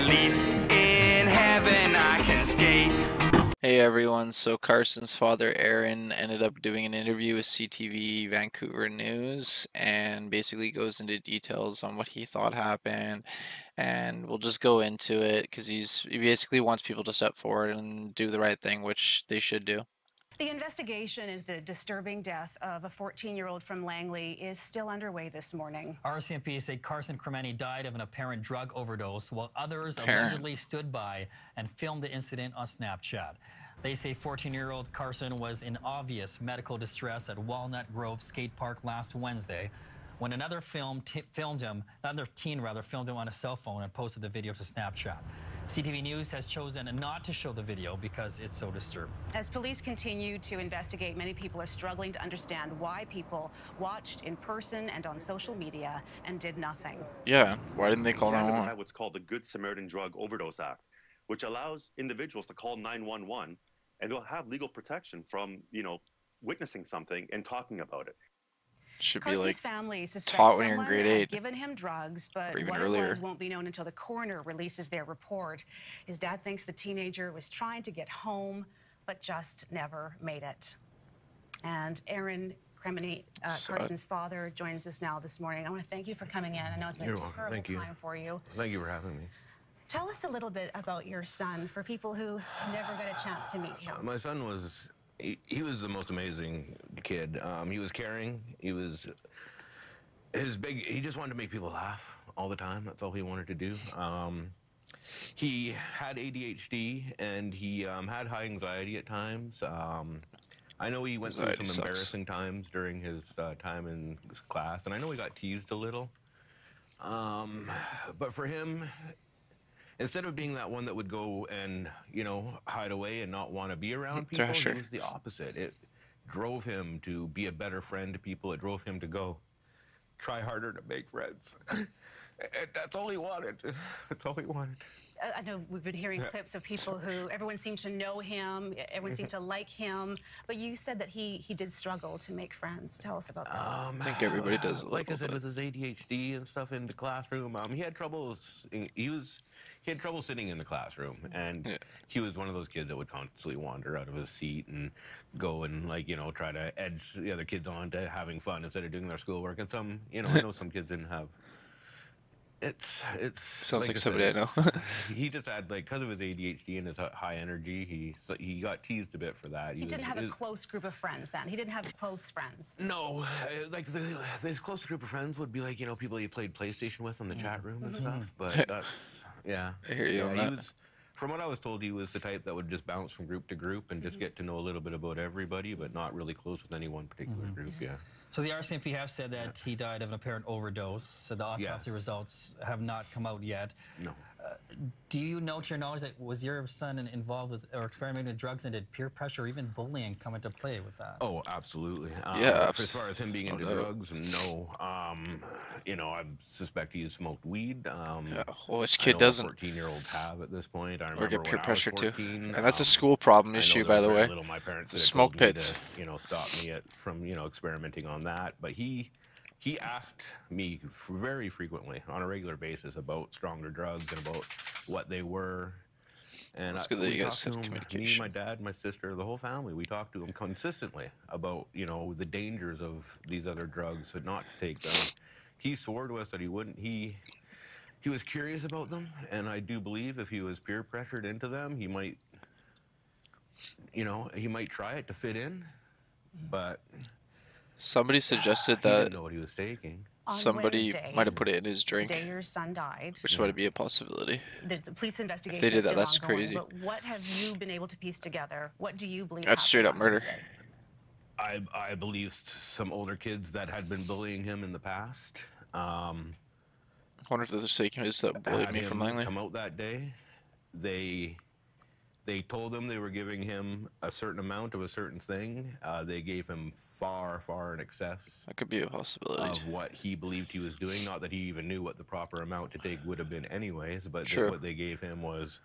least in heaven I can skate. Hey everyone, so Carson's father Aaron ended up doing an interview with CTV Vancouver News and basically goes into details on what he thought happened, and we'll just go into it because he basically wants people to step forward and do the right thing, which they should do. The investigation into the disturbing death of a 14-year-old from Langley is still underway this morning. RCMP say Carson Cremeni died of an apparent drug overdose, while others allegedly stood by and filmed the incident on Snapchat. They say 14-year-old Carson was in obvious medical distress at Walnut Grove Skate Park last Wednesday when another filmed him on a cell phone and posted the video to Snapchat. CTV News has chosen not to show the video because it's so disturbing. As police continue to investigate, many people are struggling to understand why people watched in person and on social media and did nothing. Yeah, why didn't they call Canada 911? have what's called the Good Samaritan Drug Overdose Act, which allows individuals to call 911 and they'll have legal protection from, witnessing something and talking about it. Should be Carson's like family suspects taught when you're in someone grade had 8. given him drugs, but Or even what earlier. it was won't be known until the coroner releases their report. His dad thinks the teenager was trying to get home, but just never made it. And Aaron Cremeni, Carson's father, joins us now this morning. I want to thank you for coming in. I know it's been a terrible time for you. Thank you for having me. Tell us a little bit about your son for people who never got a chance to meet him. My son was, he was the most amazing kid. He was caring. He just wanted to make people laugh all the time. That's all he wanted to do. He had ADHD and he had high anxiety at times. I know he went through Anxiety some sucks. embarrassing times during his time in class, and I know he got teased a little. But for him, instead of being that one that would go and, hide away and not want to be around people, Thrasher. he was the opposite. It drove him to be a better friend to people. It drove him to go try harder to make friends. And that's all he wanted. That's all he wanted. I know we've been hearing clips of people who, everyone seemed to know him, everyone seemed to like him, but you said that he did struggle to make friends. Tell us about that. I think everybody does a Like I little said, bit. with his ADHD and stuff in the classroom, he had trouble. He had trouble sitting in the classroom, and he was one of those kids that would constantly wander out of his seat and go and try to edge the other kids on to having fun instead of doing their schoolwork. And some, I know some kids didn't have. It's Sounds like I somebody I said, know. He just had because of his ADHD and his high energy, he got teased a bit for that. He didn't have a close group of friends then. He didn't have close friends. No, his close group of friends would be people he played PlayStation with in the chat room and stuff. But that's I hear you on he that. was. From what I was told, he was the type that would just bounce from group to group and just get to know a little bit about everybody, but not really close with any one particular group. Yeah. So the RCMP have said that he died of an apparent overdose. So the autopsy results have not come out yet. No. Do you know, to your knowledge, that was your son involved with or experimenting with drugs, and did peer pressure or even bullying come into play with that? Oh, absolutely. Yeah, As far as him being into drugs, no. I suspect he has smoked weed. Yeah, well, which I kid know doesn't? 14-year-olds have at this point. I Or remember get when peer I was pressure too. 14, And that's a school problem I know issue, there by was the very way. little my parents The could have smoke told me pits. to, stop me from, experimenting on that. But he asked me very frequently on a regular basis about stronger drugs and about what they were. And That's good that we you guys talked to had him, me, communication. my dad, my sister, the whole family. We talked to him consistently about, the dangers of these other drugs and not to take them. He swore to us that he wouldn't. He was curious about them, and I do believe if he was peer pressured into them, he might try it to fit in, but Somebody suggested he that didn't know what he was taking. On somebody Wednesday, might have put it in his the drink, day your son died. which might be a possibility. The police investigation did is that, still that's ongoing, crazy. but what have you been able to piece together? What do you believe That's straight happened up on murder. Wednesday? I believe some older kids that had been bullying him in the past. I wonder if they're the same kids that bullied Had me from him Langley. come out that day. They told him they were giving him a certain amount of a certain thing. They gave him far, far in excess That could be a possibility. of what he believed he was doing. Not that he even knew what the proper amount to take would have been anyways, but True. what they gave him was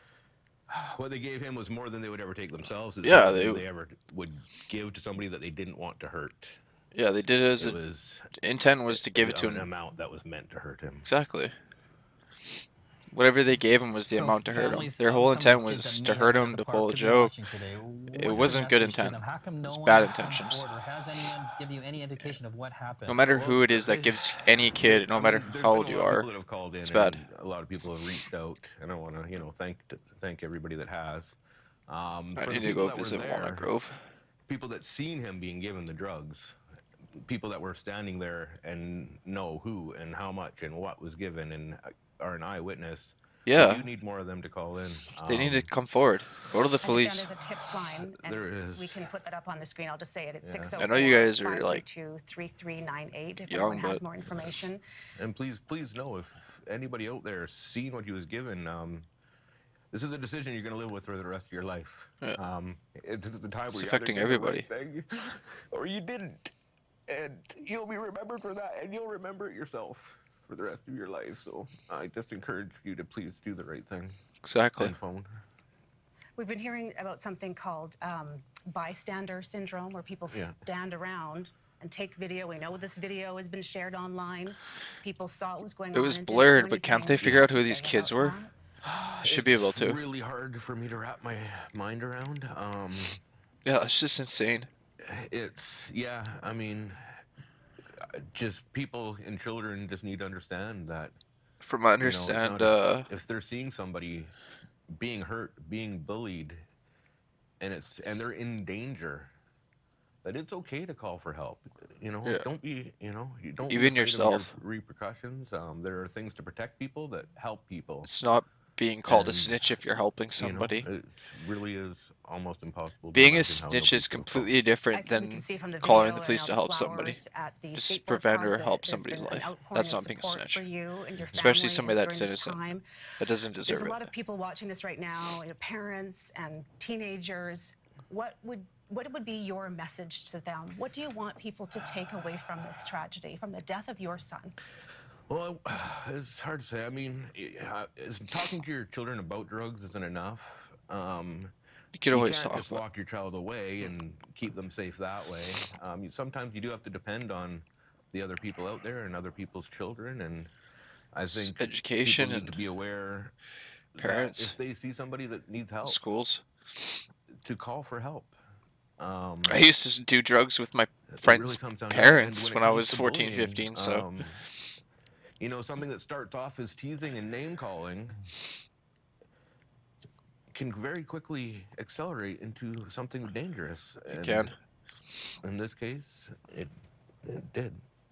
more than they would ever take themselves. It's Yeah, more they- than they ever would give to somebody that they didn't want to hurt. Yeah, they did it as It a was intent was to give it to an him. amount that was meant to hurt him. Exactly. Whatever they gave him was the So amount to hurt him. families Their of whole some of these intent kids was that to may hurt have been him, at to the pull park a could be joke. watching today. It What's your wasn't good message to intent. them? How come It no was one bad has come intentions. forward, or has anyone give you any indication of what happened? No matter Well, who it is that gives any kid, no I matter mean, there's how been old a you lot of are, people that have called in, it's bad. and a lot of people have reached out, and I want to, thank everybody that has. I For the need to people go that were visit Walnut there, Grove. people that seen him being given the drugs, people that were standing there and know who and how much and what was given and are an eyewitness. Yeah. We do need more of them to call in. They need to come forward. Go to the I police. understand there's a tips line, and There is. we can put that up on the screen. I'll just say it. It's Yeah. 604 I know you guys are, like, 522-3398 if young, anyone has but- more information. And please know if anybody out there seen what he was given. This is a decision you're going to live with for the rest of your life. Yeah. It's the time It's where you affecting either did the right everybody. thing or you didn't, and you'll be remembered for that, and you'll remember it yourself for the rest of your life. So I just encourage you to please do the right thing Exactly. and phone. We've been hearing about something called bystander syndrome, where people Yeah. stand around and take video. We know this video has been shared online. People saw what was going on. It was and didn't do blurred, but can't they anything figure out to who say these kids about were? that. Should be able It's to. really hard for me to wrap my mind around. Yeah, it's just insane. I mean, just people and children just need to understand that. From what I You know, it's understand, not- if they're seeing somebody being hurt, being bullied, and they're in danger, that it's okay to call for help. Yeah. Don't be, you don't be Even afraid of your yourself. repercussions. There are things to protect people that help people. it's not being called a And, snitch if you're helping You know, somebody. it really is almost impossible. To Being a imagine how snitch nobody is feels. completely different We than can see from the calling video the and police all to the help somebody. flowers at the Just skateboard prevent park or that help there's somebody's been an life. outpouring That's of not being a support snitch. for you and your Especially family somebody that's during this innocent. time. That doesn't There's deserve a lot it. of people watching this right now, parents and teenagers. What would be your message to them? What do you want people to take away from this tragedy, from the death of your son? Well, it's hard to say. I mean, talking to your children about drugs isn't enough. You could always can't talk just about walk your child away and keep them safe that way. Sometimes you do have to depend on the other people out there and other people's children. And I think education people need and to be aware that parents. if they see somebody that needs help, schools. to call for help. I used to do drugs with my It really friends' comes down to- parents and when I it was comes to 14, bullying, 15, so something that starts off as teasing and name calling can very quickly accelerate into something dangerous. you And can. in this case, it did.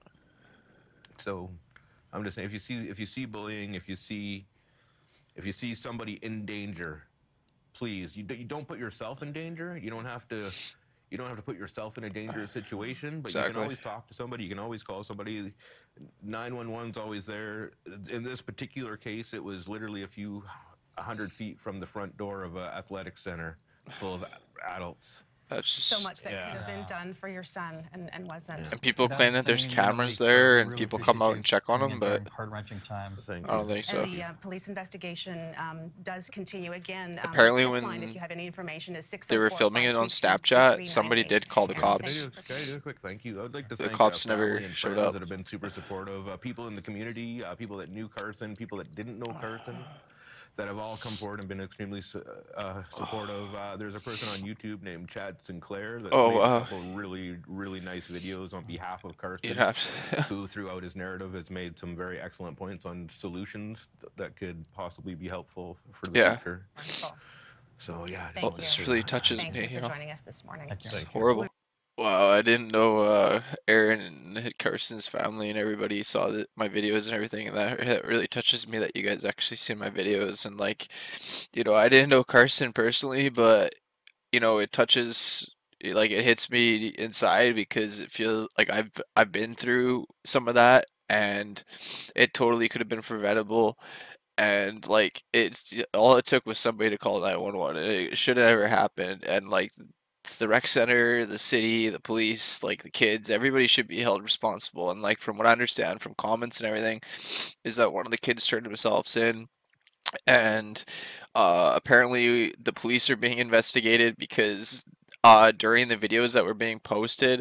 So I'm just saying, if you see bullying, if you see somebody in danger, please, you don't put yourself in danger. You don't have to put yourself in a dangerous situation, but you Exactly. can always talk to somebody. You can always call somebody. 911's always there. In this particular case, it was literally 100 feet from the front door of an athletic center full of adults. That's just So much that Yeah. could have been done for your son and wasn't. And people That's claim that there's insane. We cameras really- there we and really people appreciate come out you and check on coming them, in but during heart-wrenching times. Thank I don't you. think so. And the police investigation does continue again. Apparently the tip when line, if you have any information, is they were filming it on 604-522-3398. Snapchat, somebody did call the And cops. thank you Can I do a quick thank you? I would like to The thank cops never family and showed friends up. that have been super supportive. People in the community, people that knew Carson, people that didn't know Carson, that have all come forward and been extremely supportive. There's a person on YouTube named Chad Sinclair that's Oh, made wow. a couple really, really nice videos on behalf of Carson, You know, who throughout his narrative has made some very excellent points on solutions that could possibly be helpful for the Yeah. future. Wonderful. So yeah, Thank well, you. this really touches Thank me, you you for know. joining us this morning. Thank you. Thank you. Horrible. Wow, I didn't know Aaron and Carson's family and everybody saw my videos and everything, and that really touches me that you guys actually see my videos. And like, I didn't know Carson personally, but it touches, like it hits me inside because it feels like I've been through some of that, and it totally could have been preventable. And like all it took was somebody to call 911, and it should have never happened. And like the rec center, the city, the police, like the kids, everybody should be held responsible. And like from what I understand from comments and everything, is that one of the kids turned himself in, and apparently the police are being investigated because during the videos that were being posted,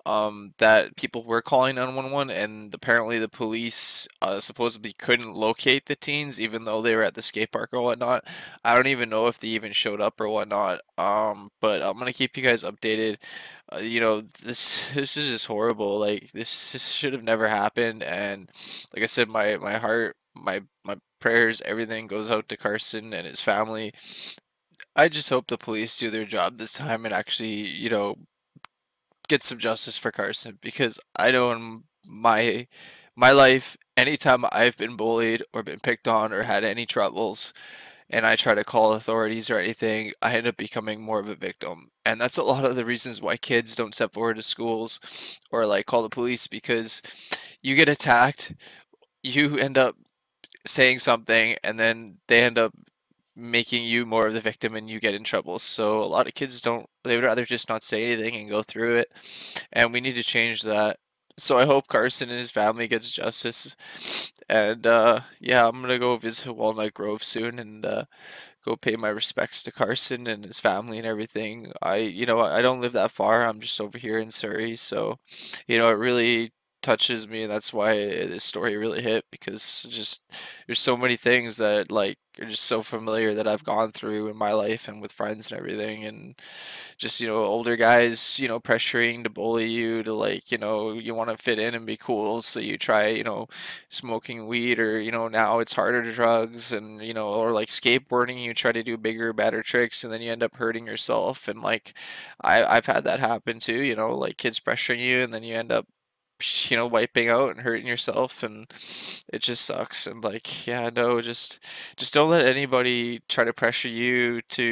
that people were calling 911, and apparently the police supposedly couldn't locate the teens, even though they were at the skate park or whatnot. I don't even know if they even showed up or whatnot. But I'm gonna keep you guys updated. This is just horrible. Like this should have never happened. And like I said, my heart, my prayers, everything goes out to Carson and his family. I just hope the police do their job this time and actually, get some justice for Carson, because I know in my life, anytime I've been bullied or been picked on or had any troubles and I try to call authorities or anything, I end up becoming more of a victim. And that's a lot of the reasons why kids don't step forward to schools or like call the police, because you get attacked, you end up saying something, and then they end up making you more of the victim and you get in trouble. So a lot of kids don't, they would rather just not say anything and go through it. And we need to change that. So I hope Carson and his family gets justice. And yeah, I'm gonna go visit Walnut Grove soon and go pay my respects to Carson and his family and everything. I don't live that far. I'm just over here in Surrey, so it really touches me, and that's why this story really hit, because just there's so many things that like are just so familiar that I've gone through in my life and with friends and everything, and just older guys pressuring to bully you to, like, you want to fit in and be cool, so you try smoking weed, or now it's harder to drugs, and or like skateboarding, you try to do bigger, better tricks, and then you end up hurting yourself. And like I've had that happen too, like kids pressuring you, and then you end up wiping out and hurting yourself, and it just sucks. And like, yeah, no, just don't let anybody try to pressure you to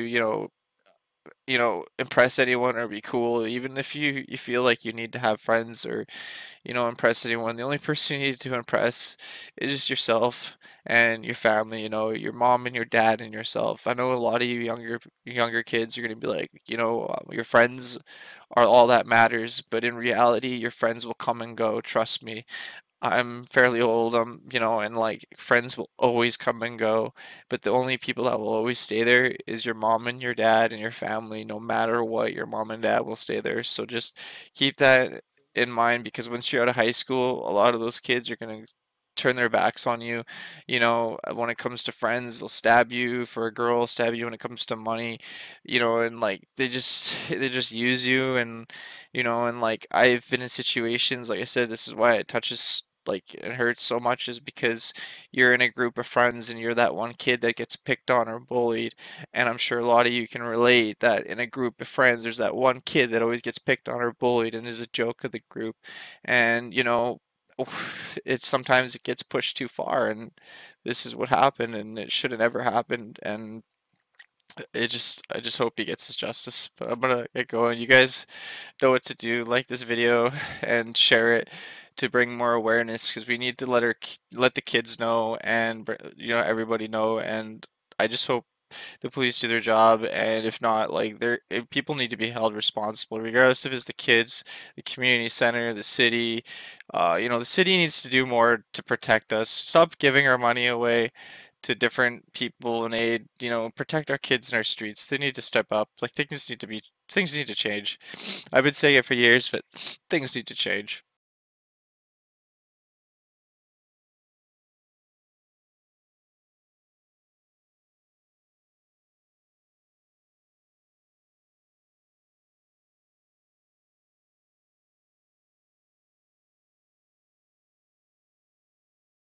impress anyone or be cool. Even if you feel like you need to have friends or impress anyone, the only person you need to impress is just yourself and your family, your mom and your dad and yourself. I know a lot of you younger kids are going to be like, your friends are all that matters, but in reality your friends will come and go, trust me. I'm fairly old, and like friends will always come and go, but the only people that will always stay there is your mom and your dad and your family. No matter what, your mom and dad will stay there. So just keep that in mind, because once you're out of high school, a lot of those kids are going to turn their backs on you. When it comes to friends, they'll stab you for a girl, stab you when it comes to money, and like they just use you. And like I've been in situations, like I said, this is why it touches, like it hurts so much, is because you're in a group of friends and you're that one kid that gets picked on or bullied. And I'm sure a lot of you can relate that in a group of friends there's that one kid that always gets picked on or bullied and is a joke of the group. And it's sometimes it gets pushed too far, and this is what happened, and it should have never happened. And I just hope he gets his justice. But I'm gonna get going. You guys know what to do. Like this video and share it to bring more awareness, because we need to let the kids know, and everybody know. And I just hope the police do their job, and if not, like people need to be held responsible, regardless if it's the kids, the community center, the city. The city needs to do more to protect us. Stop giving our money away to different people in aid. Protect our kids in our streets. They need to step up. Like things need to change. I've been saying it for years, but things need to change.